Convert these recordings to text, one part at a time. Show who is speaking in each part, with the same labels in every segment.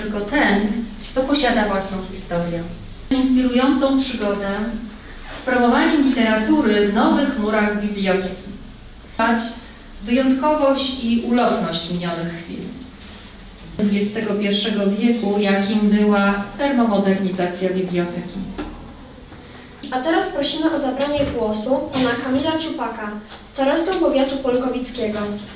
Speaker 1: tylko ten, kto posiada własną historię. Inspirującą przygodę z promowaniem literatury w nowych murach biblioteki. Wyjątkowość i ulotność minionych chwil XXI wieku, jakim była termomodernizacja biblioteki.
Speaker 2: A teraz prosimy o zabranie głosu pana Kamila Czupaka, starostę powiatu polkowickiego.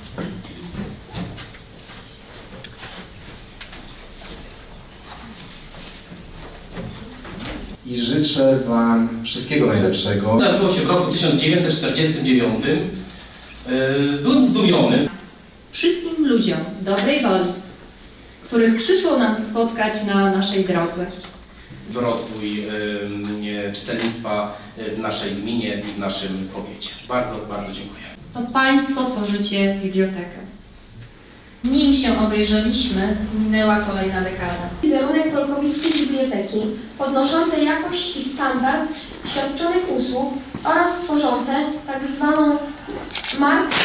Speaker 3: I życzę Wam wszystkiego najlepszego.
Speaker 4: Zdarzyło się w roku 1949. Byłem zdumiony.
Speaker 1: Wszystkim ludziom dobrej woli, których przyszło nam spotkać na naszej drodze.
Speaker 4: W rozwój czytelnictwa w naszej gminie i w naszym powiecie. Bardzo, bardzo dziękuję.
Speaker 1: To Państwo tworzycie bibliotekę. Nim się obejrzeliśmy, minęła kolejna dekada.
Speaker 2: Wizerunek polkowickiej biblioteki, podnoszące jakość i standard świadczonych usług oraz tworzące tak zwaną markę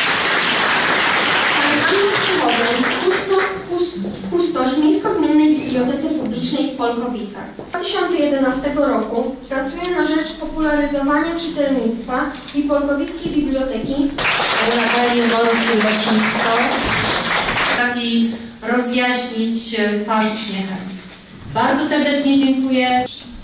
Speaker 2: z przywodzeń kustosz w Miejsko-Gminnej Bibliotece Publicznej w Polkowicach. Od 2011 roku pracuje na rzecz popularyzowania czytelnictwa i polkowickiej biblioteki.
Speaker 1: Natalię Wolski-Wasińską i rozjaśnić twarz uśmiechem. Bardzo serdecznie dziękuję.